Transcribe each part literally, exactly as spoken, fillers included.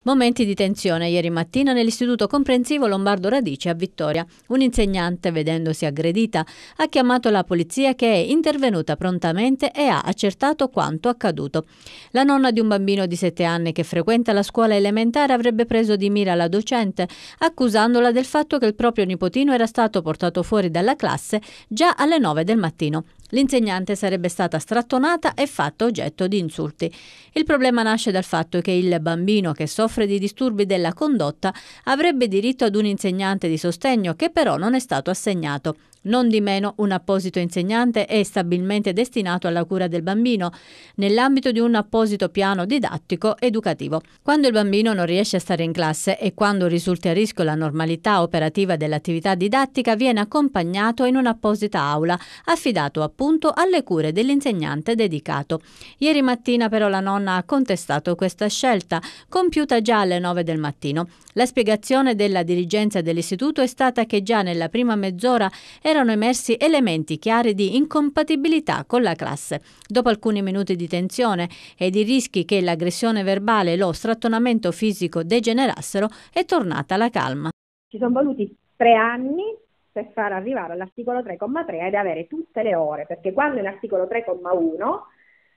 Momenti di tensione ieri mattina nell'Istituto Comprensivo Lombardo Radice a Vittoria. Un'insegnante, vedendosi aggredita, ha chiamato la polizia che è intervenuta prontamente e ha accertato quanto accaduto. La nonna di un bambino di sette anni che frequenta la scuola elementare avrebbe preso di mira la docente, accusandola del fatto che il proprio nipotino era stato portato fuori dalla classe già alle nove del mattino. L'insegnante sarebbe stata strattonata e fatta oggetto di insulti. Il problema nasce dal fatto che il bambino che soffre di disturbi della condotta avrebbe diritto ad un insegnante di sostegno che però non è stato assegnato. Non di meno, un apposito insegnante è stabilmente destinato alla cura del bambino nell'ambito di un apposito piano didattico educativo. Quando il bambino non riesce a stare in classe e quando risulti a rischio la normalità operativa dell'attività didattica, viene accompagnato in un'apposita aula, affidato appunto alle cure dell'insegnante dedicato. Ieri mattina però la nonna ha contestato questa scelta, compiuta già alle nove del mattino. La spiegazione della dirigenza dell'istituto è stata che già nella prima mezz'ora erano emersi elementi chiari di incompatibilità con la classe. Dopo alcuni minuti di tensione ed i rischi che l'aggressione verbale e lo strattonamento fisico degenerassero, è tornata la calma. Ci sono voluti tre anni per far arrivare all'articolo tre comma tre ed avere tutte le ore, perché quando in articolo tre comma uno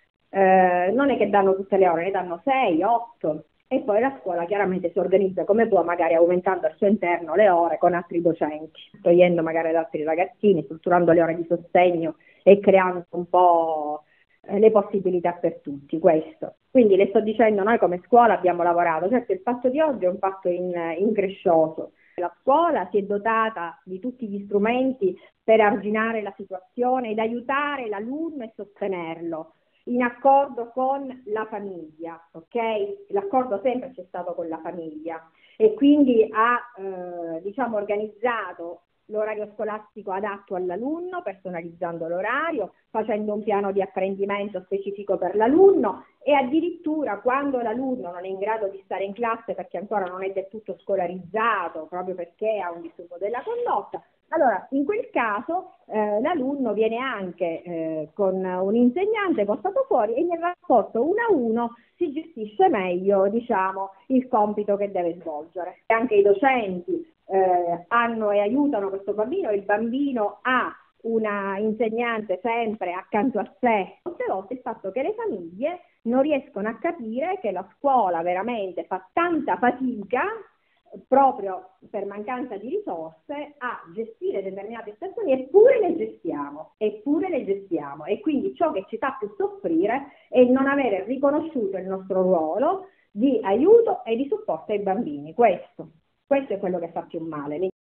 eh, non è che danno tutte le ore, ne danno sei, otto, e poi la scuola chiaramente si organizza come può, magari aumentando al suo interno le ore con altri docenti, togliendo magari ad altri ragazzini, strutturando le ore di sostegno e creando un po' le possibilità per tutti, questo. Quindi le sto dicendo, noi come scuola abbiamo lavorato, certo il fatto di oggi è un fatto in, increscioso. La scuola si è dotata di tutti gli strumenti per arginare la situazione ed aiutare l'alunno e sostenerlo, in accordo con la famiglia, ok? L'accordo sempre c'è stato con la famiglia e quindi ha eh, diciamo organizzato l'orario scolastico adatto all'alunno, personalizzando l'orario, facendo un piano di apprendimento specifico per l'alunno e addirittura quando l'alunno non è in grado di stare in classe perché ancora non è del tutto scolarizzato, proprio perché ha un disturbo della condotta, allora in quel caso eh, l'alunno viene anche eh, con un insegnante portato fuori e nel rapporto uno a uno si gestisce meglio, diciamo, il compito che deve svolgere. Anche i docenti eh, hanno e aiutano questo bambino, il bambino ha una insegnante sempre accanto a sé. Molte volte il fatto che le famiglie non riescono a capire che la scuola veramente fa tanta fatica proprio per mancanza di risorse a gestire determinate situazioni, eppure le gestiamo, eppure le gestiamo e quindi ciò che ci fa più soffrire è non avere riconosciuto il nostro ruolo di aiuto e di supporto ai bambini. Questo, questo è quello che fa più male.